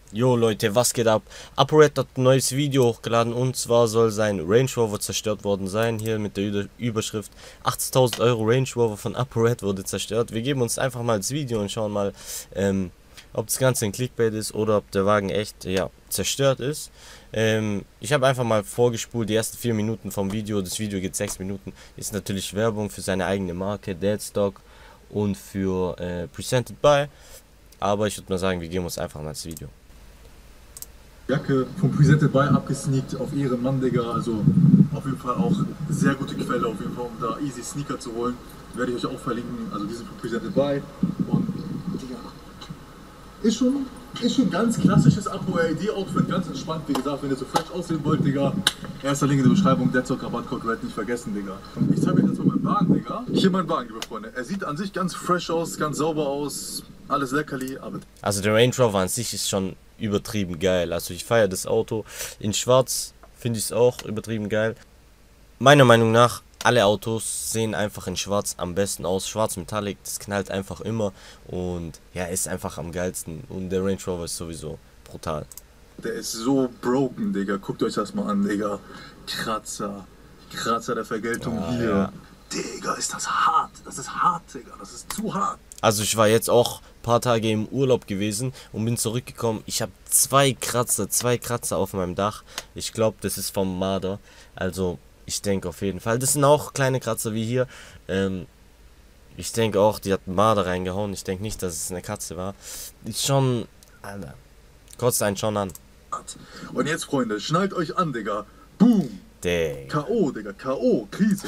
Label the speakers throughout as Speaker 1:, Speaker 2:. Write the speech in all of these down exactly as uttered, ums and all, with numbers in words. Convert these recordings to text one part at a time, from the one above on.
Speaker 1: Jo Leute, was geht ab? ApoRed hat ein neues Video hochgeladen und zwar soll sein Range Rover zerstört worden sein. Hier mit der Ü Überschrift achtzigtausend Euro Range Rover von ApoRed wurde zerstört. Wir geben uns einfach mal das Video und schauen mal, ähm, ob das Ganze ein Clickbait ist oder ob der Wagen echt, ja, zerstört ist. Ähm, ich habe einfach mal vorgespult, die ersten vier Minuten vom Video. Das Video geht sechs Minuten. Ist natürlich Werbung für seine eigene Marke, Deadstock, und für äh, Presented by. Aber ich würde mal sagen, wir geben uns einfach mal das Video.
Speaker 2: Jacke vom Presented by abgesneakt auf ihren Mann, Digga. Also auf jeden Fall auch sehr gute Quelle, auf jeden Fall, um da easy Sneaker zu holen. Werde ich euch auch verlinken. Also diese von Presented by. Und Digga, ist schon, ist schon ganz klassisches ApoRed-Outfit, ganz entspannt. Wie gesagt, wenn ihr so fresh aussehen wollt, Digga. Erster Link in der Beschreibung, Deadstock Rabattcode Red nicht vergessen, Digga. Ich zeige euch jetzt mal meinen Wagen, Digga. Hier mein Wagen, liebe Freunde. Er sieht an sich ganz fresh aus, ganz sauber aus. Alles leckerli, aber...
Speaker 1: Also der Range Rover an sich ist schon übertrieben geil. Also ich feiere das Auto. In schwarz finde ich es auch übertrieben geil. Meiner Meinung nach, alle Autos sehen einfach in schwarz am besten aus. Schwarz Metallic, das knallt einfach immer. Und ja, ist einfach am geilsten. Und der Range Rover ist sowieso brutal.
Speaker 2: Der ist so broken, Digga. Guckt euch das mal an, Digga. Kratzer. Kratzer der Vergeltung
Speaker 1: Ja,
Speaker 2: hier.
Speaker 1: ja.
Speaker 2: Digga, ist das hart. Das ist hart, Digga. Das ist zu hart.
Speaker 1: Also ich war jetzt auch ein paar Tage im Urlaub gewesen und bin zurückgekommen. Ich habe zwei Kratzer, zwei Kratzer auf meinem Dach. Ich glaube, das ist vom Marder. Also ich denke auf jeden Fall. Das sind auch kleine Kratzer wie hier. Ähm, ich denke auch, die hat Marder reingehauen. Ich denke nicht, dass es eine Katze war. Ist schon, Alter, kotzt einen schon an.
Speaker 2: Und jetzt, Freunde, schnallt euch an, Digga. Boom.
Speaker 1: Digga.
Speaker 2: K O, Digga. K O. Krise.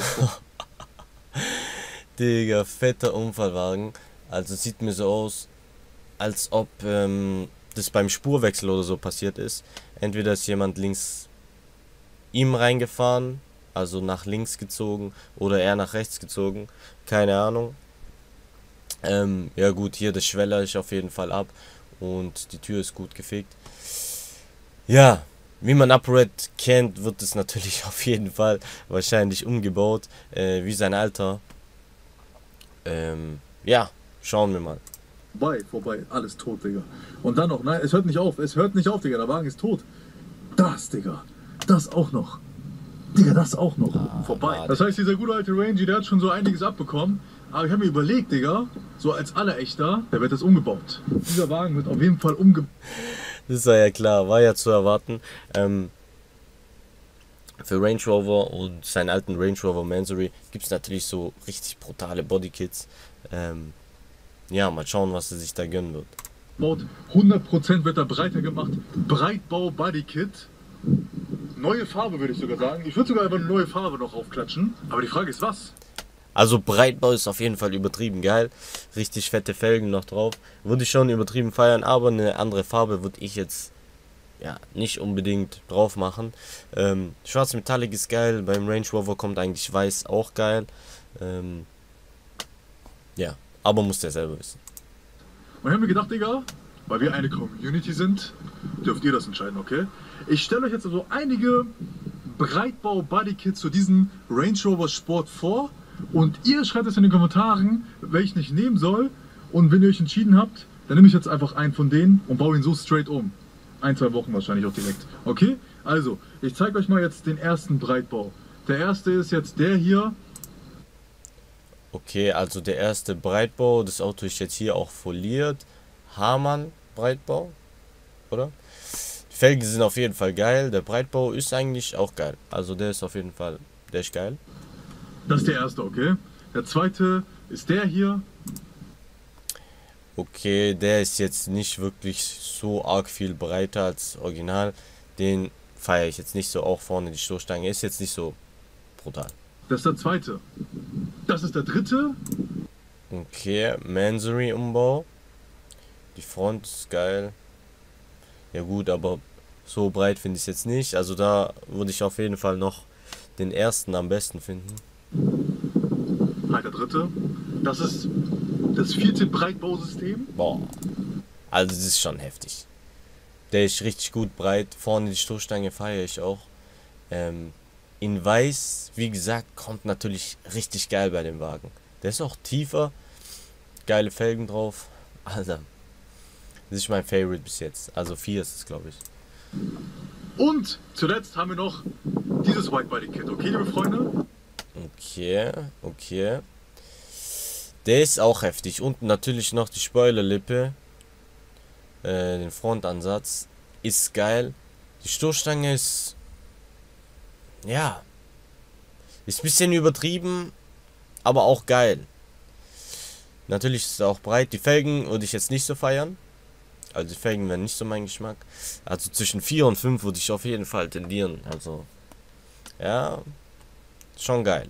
Speaker 1: Digga, fetter Unfallwagen. Also sieht mir so aus, als ob ähm, das beim Spurwechsel oder so passiert ist. Entweder ist jemand links ihm reingefahren, also nach links gezogen, oder er nach rechts gezogen. Keine Ahnung. Ähm, ja gut, hier das Schweller ist auf jeden Fall ab und die Tür ist gut gefegt. Ja, wie man ApoRed kennt, wird es natürlich auf jeden Fall wahrscheinlich umgebaut, äh, wie sein Alter. Ähm, ja, schauen wir mal.
Speaker 2: Vorbei, vorbei. Alles tot, Digga. Und dann noch, nein, es hört nicht auf. Es hört nicht auf, Digga. Der Wagen ist tot. Das, Digga. Das auch noch. Digga, das auch noch.
Speaker 1: Ah,
Speaker 2: vorbei.
Speaker 1: Mann.
Speaker 2: Das heißt, dieser gute alte Rangy, der hat schon so einiges abbekommen. Aber ich habe mir überlegt, Digga, so als Allerechter, der wird das umgebaut. Dieser Wagen wird auf jeden Fall umgebaut.
Speaker 1: Das war ja klar, war ja zu erwarten. Ähm, für Range Rover und seinen alten Range Rover Mansory gibt es natürlich so richtig brutale Bodykits. Ähm, ja, mal schauen, was er sich da gönnen wird.
Speaker 2: hundert Prozent wird er breiter gemacht. Breitbau Bodykit. Neue Farbe würde ich sogar sagen. Ich würde sogar einfach eine neue Farbe noch aufklatschen. Aber die Frage ist, was?
Speaker 1: Also Breitbau ist auf jeden Fall übertrieben geil. Richtig fette Felgen noch drauf. Würde ich schon übertrieben feiern, aber eine andere Farbe würde ich jetzt ja nicht unbedingt drauf machen. Ähm, Schwarz Metallic ist geil. Beim Range Rover kommt eigentlich Weiß auch geil. Ähm, ja, aber muss der selber wissen.
Speaker 2: Und ich habe mir gedacht, Digga, weil wir eine Community sind, dürft ihr das entscheiden, okay? Ich stelle euch jetzt also einige Breitbau-Bodykits zu diesem Range Rover Sport vor und ihr schreibt es in den Kommentaren, welchen ich nehmen soll. Und wenn ihr euch entschieden habt, dann nehme ich jetzt einfach einen von denen und baue ihn so straight um. Ein, zwei Wochen wahrscheinlich auch direkt. Okay? Also, ich zeige euch mal jetzt den ersten Breitbau. Der erste ist jetzt der hier.
Speaker 1: Okay, also der erste Breitbau, das Auto ist jetzt hier auch foliert. Hamann Breitbau, oder? Die Felgen sind auf jeden Fall geil, der Breitbau ist eigentlich auch geil. Also der ist auf jeden Fall, der ist geil.
Speaker 2: Das ist der erste, okay? Der zweite ist der hier.
Speaker 1: Okay, der ist jetzt nicht wirklich so arg viel breiter als Original. Den feiere ich jetzt nicht so, auch vorne die Stoßstange ist jetzt nicht so brutal.
Speaker 2: Das ist der zweite. Das ist der dritte.
Speaker 1: Okay, Mansory Umbau. Die Front ist geil. Ja gut, aber so breit finde ich es jetzt nicht. Also da würde ich auf jeden Fall noch den ersten am besten finden.
Speaker 2: Halt der dritte. Das ist das vierte Breitbausystem.
Speaker 1: Boah. Also das ist schon heftig. Der ist richtig gut breit. Vorne die Stoßstange feiere ich auch. Ähm, in Weiß, wie gesagt, kommt natürlich richtig geil bei dem Wagen. Der ist auch tiefer. Geile Felgen drauf. Alter. Das ist mein Favorite bis jetzt. Also vier ist es, glaube ich.
Speaker 2: Und zuletzt haben wir noch dieses White Body Kit, okay, liebe Freunde?
Speaker 1: Okay, okay. Der ist auch heftig. Und natürlich noch die Spoilerlippe. Äh, den Frontansatz. Ist geil. Die Stoßstange ist... Ja. Ist ein bisschen übertrieben, aber auch geil. Natürlich ist es auch breit. Die Felgen würde ich jetzt nicht so feiern. Also die Felgen wären nicht so mein Geschmack. Also zwischen vier und fünf würde ich auf jeden Fall tendieren. Also, ja, schon geil.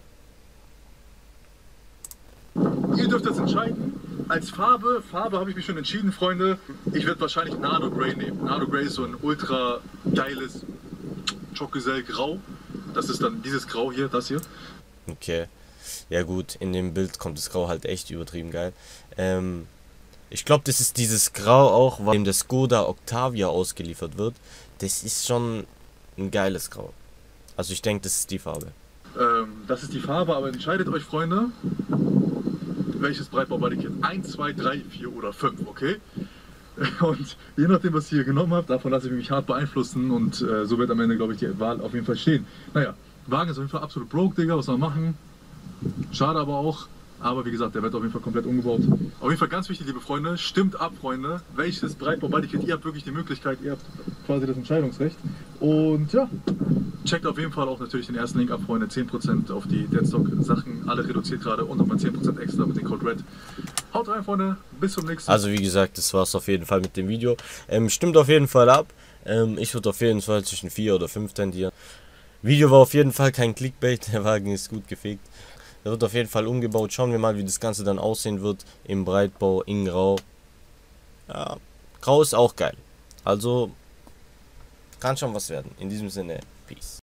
Speaker 2: Ihr dürft jetzt entscheiden. Als Farbe, Farbe habe ich mich schon entschieden, Freunde. Ich werde wahrscheinlich Nano Grey nehmen. Nano Grey ist so ein ultra geiles Chocosel Grau. Das ist dann dieses Grau hier, das hier.
Speaker 1: Okay. Ja gut, in dem Bild kommt das Grau halt echt übertrieben geil. Ähm, ich glaube, das ist dieses Grau auch, weil dem der Skoda Octavia ausgeliefert wird. Das ist schon ein geiles Grau. Also ich denke, das ist die Farbe.
Speaker 2: Ähm, das ist die Farbe, aber entscheidet euch, Freunde, welches Breitbau-Bodykit. eins, zwei, drei, vier oder fünf, okay? Und je nachdem, was ihr hier genommen habt, davon lasse ich mich hart beeinflussen und äh, so wird am Ende, glaube ich, die Wahl auf jeden Fall stehen. Naja, Wagen ist auf jeden Fall absolut broke, Digga, was soll man machen? Schade aber auch, aber wie gesagt, der wird auf jeden Fall komplett umgebaut. Auf jeden Fall ganz wichtig, liebe Freunde, stimmt ab, Freunde, welches Breitbau-Bodykit, ihr habt wirklich die Möglichkeit, ihr habt quasi das Entscheidungsrecht. Und ja, checkt auf jeden Fall auch natürlich den ersten Link ab, Freunde, zehn Prozent auf die Deadstock-Sachen, alle reduziert gerade und nochmal zehn Prozent extra mit dem Code RED. Haut rein, Freunde, bis zum nächsten Mal.
Speaker 1: Also wie gesagt, das war's auf jeden Fall mit dem Video. Ähm, stimmt auf jeden Fall ab. Ähm, ich würde auf jeden Fall zwischen vier oder fünf tendieren. Video war auf jeden Fall kein Clickbait, der Wagen ist gut gefegt. Der wird auf jeden Fall umgebaut. Schauen wir mal, wie das Ganze dann aussehen wird. Im Breitbau, in Grau. Ja, Grau ist auch geil. Also, kann schon was werden. In diesem Sinne, Peace.